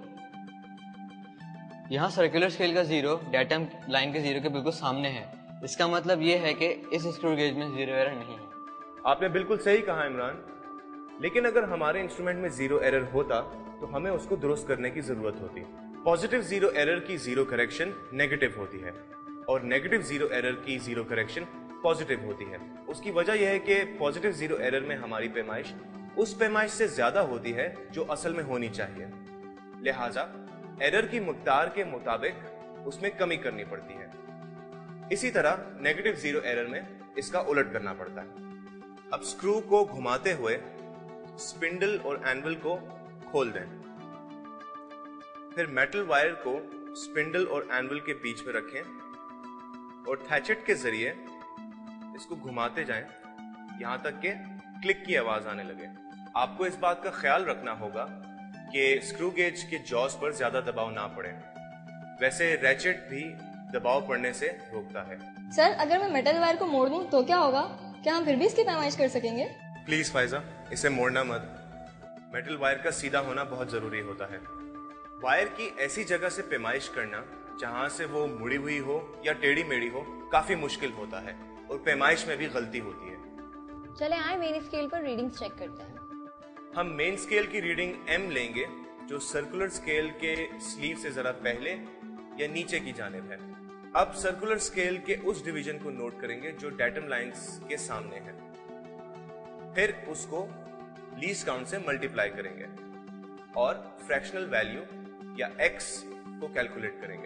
यहाँ सर्कुलर स्केल का जीरो डेटम लाइन के जीरो के बिल्कुल सामने है। इसका मतलब ये है कि इस स्क्रू गेज में जीरो एरर नहीं है। आपने बिल्कुल सही कहा इमरान, लेकिन अगर हमारे इंस्ट्रूमेंट में जीरो एरर होता तो हमें उसको दुरुस्त करने की जरूरत होती। पॉजिटिव जीरो एरर की जीरो करेक्शन नेगेटिव होती है और नेगेटिव जीरो एरर की जीरो करेक्शन पॉजिटिव होती है। उसकी वजह यह है कि पॉजिटिव जीरो एरर में हमारी पैमाइश उस पैमाइश से ज्यादा होती है जो असल में होनी चाहिए, लिहाजा एरर की मकदार के मुताबिक उसमें कमी करनी पड़ती है। इसी तरह नेगेटिव जीरो एरर में इसका उलट करना पड़ता है। अब स्क्रू को घुमाते हुए स्पिंडल और एनविल को खोल दें, फिर मेटल वायर को स्पिंडल और एनविल के बीच में रखें और थैचेट के जरिए इसको घुमाते जाएं यहां तक कि क्लिक की आवाज आने लगे। आपको इस बात का ख्याल रखना होगा कि स्क्रू गेज के जॉस पर ज्यादा दबाव ना पड़े, वैसे रैचेट भी दबाव पड़ने से रोकता है। सर अगर मैं मेटल वायर को मोड़ दूं तो क्या होगा? क्या हम फिर भी इसकी पैमाइश कर सकेंगे? प्लीज फाइजा इसे मोड़ना मत। मेटल वायर का सीधा होना बहुत जरूरी होता है। वायर की ऐसी जगह से पैमाइश करना जहां से वो मुड़ी हुई हो या टेढ़ी मेढ़ी हो काफी मुश्किल होता है और पैमाइश में भी गलती होती है। चले आए मेन स्केल पर रीडिंग्स चेक करते हैं। हम मेन स्केल की रीडिंग M लेंगे जो सर्कुलर स्केल के स्लीव से जरा पहले या नीचे की जानिब है। अब सर्कुलर स्केल के उस डिवीजन को नोट करेंगे जो डेटम लाइंस के सामने है, फिर उसको लीस्ट काउंट से मल्टीप्लाई करेंगे और फ्रैक्शनल वैल्यू या x को कैलकुलेट करेंगे।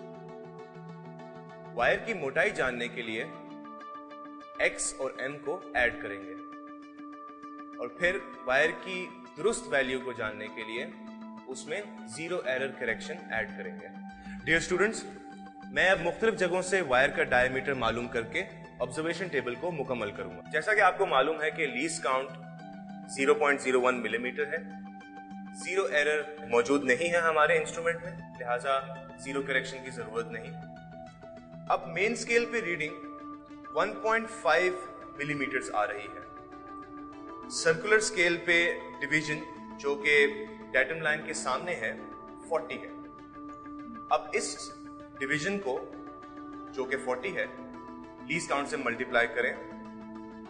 वायर की मोटाई जानने के लिए x और m को ऐड करेंगे और फिर वायर की दुरुस्त वैल्यू को जानने के लिए उसमें जीरो एरर करेक्शन ऐड करेंगे। डियर स्टूडेंट्स, मैं अब मुख्तलिफ जगहों से वायर का डायमीटर मालूम करके ऑब्जर्वेशन टेबल को मुकम्मल करूंगा। जैसा कि आपको मालूम है कि लीस्ट काउंट 0.01 मिलीमीटर है। जीरो एरर मौजूद नहीं है हमारे इंस्ट्रूमेंट में, लिहाजा जीरो करेक्शन की जरूरत नहीं। अब मेन स्केल पे रीडिंग 1.5 मिलीमीटर आ रही है। सर्कुलर स्केल पे डिवीजन जो कि डेटम लाइन के सामने है 40 है। अब इस डिवीजन को जो कि 40 है लीस्ट काउंट से मल्टीप्लाई करें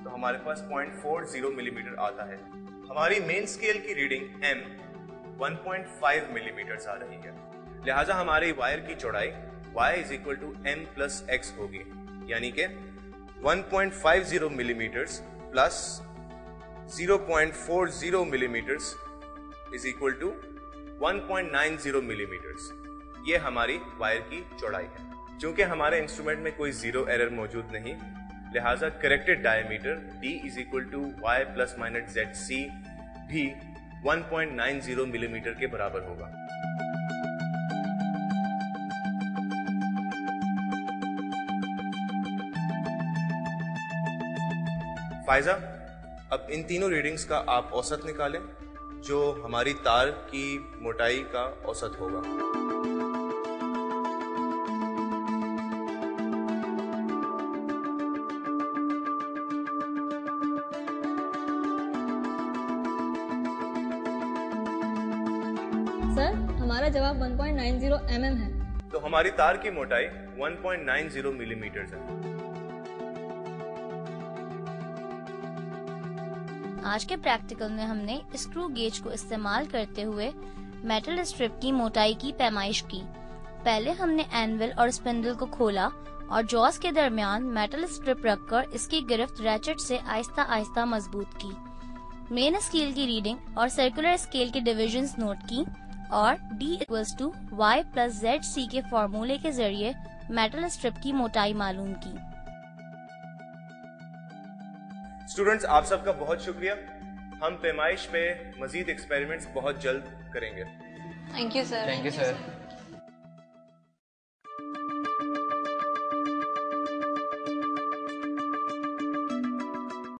तो हमारे पास 0.40 मिलीमीटर आता है। हमारी मेन स्केल की रीडिंग m 1.5 मिलीमीटर आ रही है, लिहाजा हमारी वायर की चौड़ाई y is equal to m plus x होगी, यानी कि 1.50 millimetres plus 0.40 millimetres is equal to 1.90 millimetres. ये हमारी वायर की चौड़ाई है। चूंकि हमारे इंस्ट्रूमेंट में कोई जीरो एरर मौजूद नहीं, लिहाजा corrected diameter d is equal to y plus minus ZC भी 1.90 मिलीमीटर के बराबर होगा। फायजा, अब इन तीनों रीडिंग्स का आप औसत निकालें, जो हमारी तार की मोटाई का औसत होगा। सर, हमारा जवाब 1.90 mm है। तो हमारी तार की मोटाई 1.90 मिलीमीटर है। आज के प्रैक्टिकल में हमने स्क्रू गेज को इस्तेमाल करते हुए मेटल स्ट्रिप की मोटाई की पैमाइश की। पहले हमने एनविल और स्पिंडल को खोला और जॉस के दरमियान मेटल स्ट्रिप रखकर इसकी गिरफ्त रैचेट से आहिस्ता आहिस्ता मजबूत की। मेन स्केल की रीडिंग और सर्कुलर स्केल के डिविजन्स नोट की और D = y + ZC के फॉर्मूले के जरिए मेटल स्ट्रिप की मोटाई मालूम की। स्टूडेंट्स, आप सबका बहुत शुक्रिया। हम पैमाइश पे मजीद एक्सपेरिमेंट्स बहुत जल्द करेंगे। Thank you sir. Thank you sir.